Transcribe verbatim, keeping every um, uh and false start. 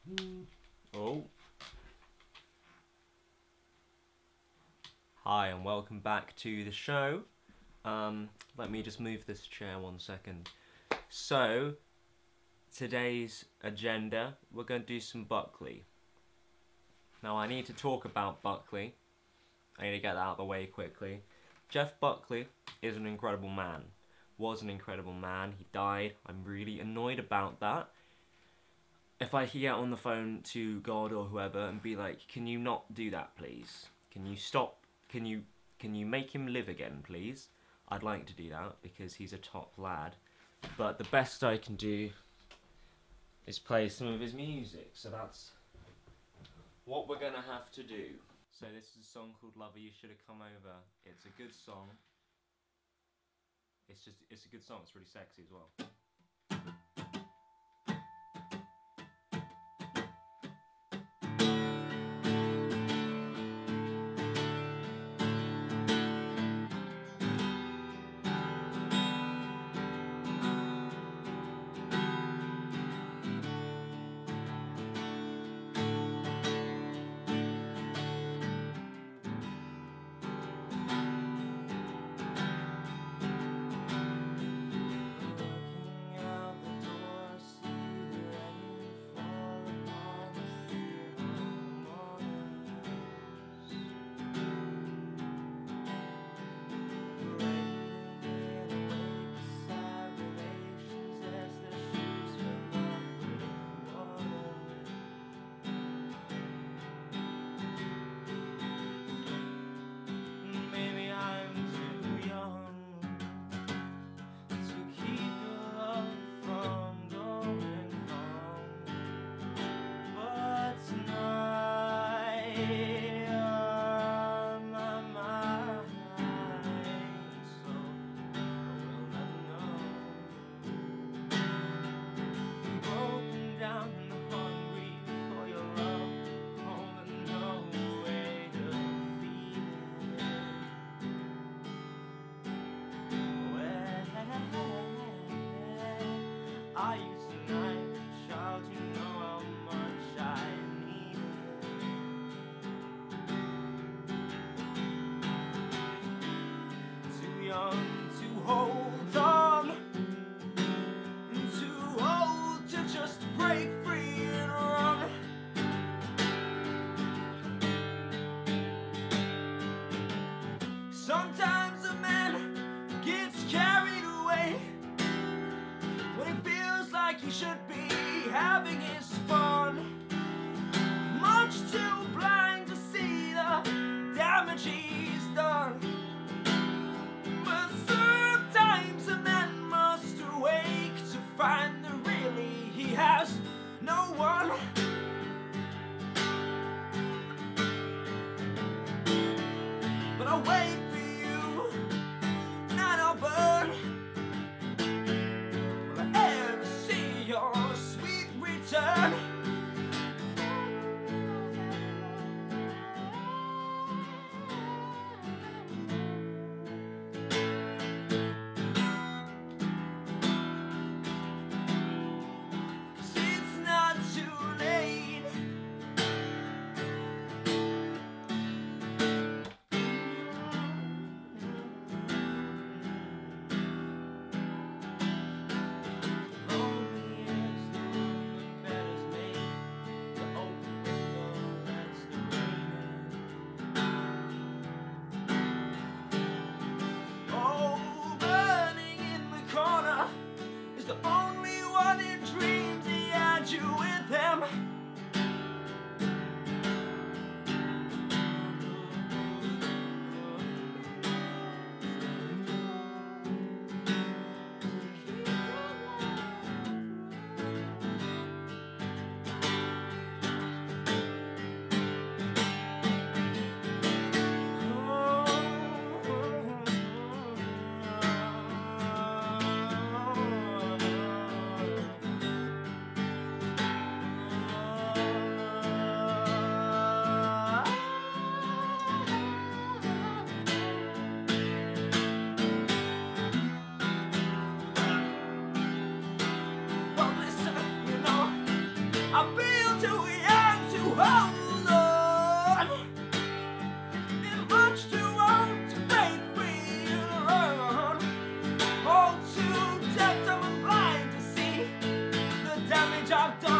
Oh. Hi and welcome back to the show. Um, let me just move this chair one second. So, today's agenda, we're going to do some Buckley. Now I need to talk about Buckley. I need to get that out of the way quickly. Jeff Buckley is an incredible man. Was an incredible man. He died. I'm really annoyed about that. If I could get on the phone to God or whoever and be like, can you not do that, please? Can you stop? Can you can you make him live again, please? I'd like to do that because he's a top lad. But the best I can do is play some of his music. So that's what we're gonna have to do. So this is a song called Lover You Should Have Come Over. It's a good song. It's just it's a good song. It's really sexy as well. Are you tonight, child? You know how much I need it. Too young to hold on, too old to just break free and run. Sometimes a man gets carried away when he feels like he should be having his fun. Much too blind to see the damage he's done. But sometimes a man must awake to find that really he has no one. But I'll wait for you and I'll burn. Your sweet return. It's not too late. too young to hold on. And much too old to break free and run. All too deaf, dumb and blind to see the damage I've done.